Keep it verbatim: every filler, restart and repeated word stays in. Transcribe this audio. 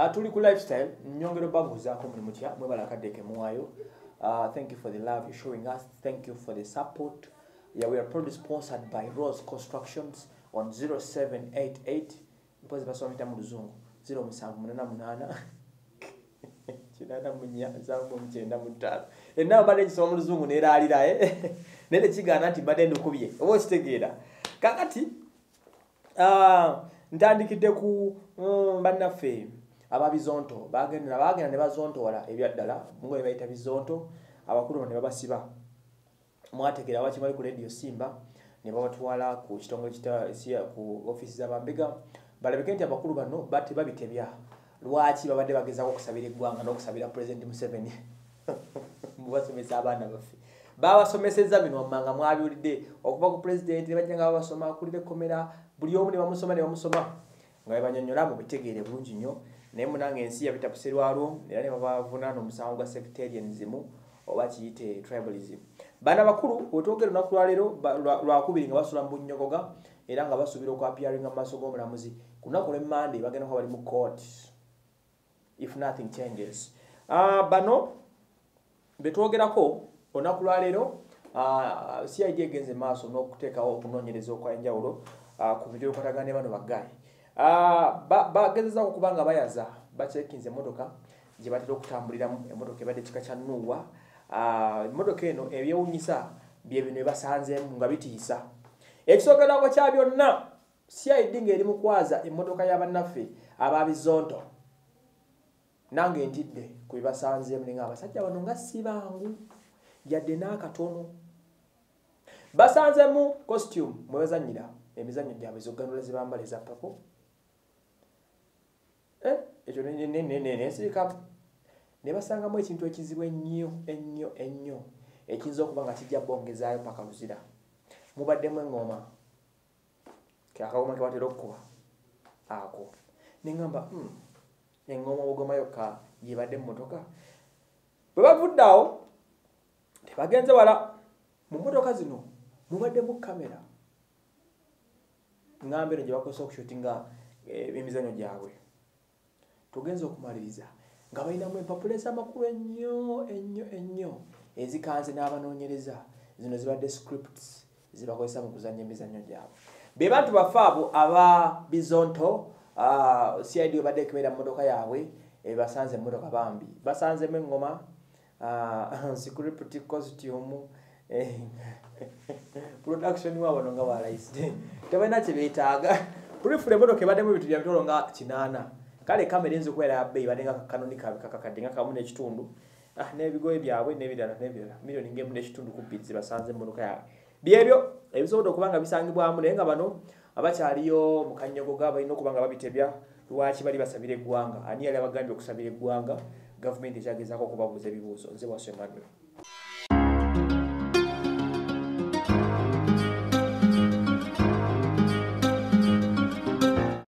Uh, tuli ku lifestyle nyongero babuzaako muli mutya mwebala kadeke muwayo. Uh, thank you for the love you're showing us. Thank you for the support. Yeah, we are proudly sponsored by Rose Constructions on zero seven eight eight. Mpozi basomita mu luzungu zero seven eight eight kinana munya zangu mchenda mutalo. Enna bade kisoma mu luzungu neera alira eh. Nene kigana nti bade ndukubye. Obo kitegeera. Kakati ah uh, ntandikidde ku um, bannaffe ababizonto bagenda bagenda ne bazonto wala ebyaddala ngo ebayita bizonto abakulu ne babasiba mwategera wakimali ku radio Simba ne babatwala ku kitongole kita ku office za Bambega balabike nti abakulu bano bati babitebya lwaki babadde bageza okusabira eggwanga n'okusabira president Museveni mubasomesa abaana baffe babasomeseza bino amanga mwabiulidde okuva ku president ne bajjanga babasoma kulire komera buli omu ne bamusoma ne bamusoma nga banyonyola mu bitegeere bulungi nnyo naye munange ensi yabita kuserwalo era ne babavunana omusango gwa sectarianism oba kiyite tribalism. Bana bakulu otogera olunaku lwaleero lwakubiri nga basula mu bunnyogoga era nga basubira okwapiaringa mu maaso g'omulamuzi ku lunaku lw'Emmande bagenda kuba bali mu court if nothing changes. Uh, bano betwogerako olunaku lwaleero uh, C I D egenze maaso n'okuteekawo okunoonyereza okwenjawulo uh, ku video kwatagane bano baggayi. Uh, bagezeza ba, okubanga bayaza bachekinze emotoka gye batera okutambuliramu emotoka ebadde kika kya Nuwa. Uh, emotoka eno ebyewunyisa bye bino basanzeemu nga bitiisa. Ekisookerwako kya byonna C I D ng'eri mu kwaza emotoka y'abannaffe ababizonto. Nange ntidde ku bibasanzeemu nga abasajja bano nga si bangu yadde n'akatono. Basanzeemu costume mwe bazannyira emizannyo gyabwe z'ogganula ze bambala eza papo. Eh, ekyo ne ne ne ne sirika ne basangamu ekintu ekizibu ennyo ennyo ennyo ekiyinza okuba nga kijja bongezaayo paka luzira. Mubaddemu engoma kakawuma kebatera okukuba ako neŋŋamba hmm, engoma bugoma yokka yebadde mu motoka bwe bavuddeawo tebagenze wala mu motoka zino mubaddemu kamera ng'ambe eno gye bakozesa okushutinga emizannyo gyabwe. Tugenze okumaliriza nga balinamu empapula ez'amakulu ennyo ennyo ennyo ezikanze n'abanoonyereza zino zibadde scripts zibakozesa mu kuzannya emizannyo gyabwe. Be bantu baffe abo aba bizonto uh, C I D ebadde ekebera mu motoka yaabwe ebasanze mu motoka bambi basanzemu engoma uh, security costume eh, production wabo nga balayise tebalina kye beetaaga pulifule motoka ebaddemu ebintu bya bitolo nga kinaana kale kamera enzo kwera abbe ibadde nga kanoni kakakadde nga kamu n'ekitundu ah n'ebigoye byabwe n'ebirala n'ebirala milioni ngemu n'ekitundu ku bidzi basanze mu motoka yaabwe byebyo ebisobola okuba nga bisangibwamu naye nga bano abakyaliyo mu kannyogoga balina okuba nga babitebya lwaki bali basabira eggwanga ani yali abagambye okusabira eggwanga gavumenti ekyagezaako okubabuuza ebibuuzo nze bwasemanuel.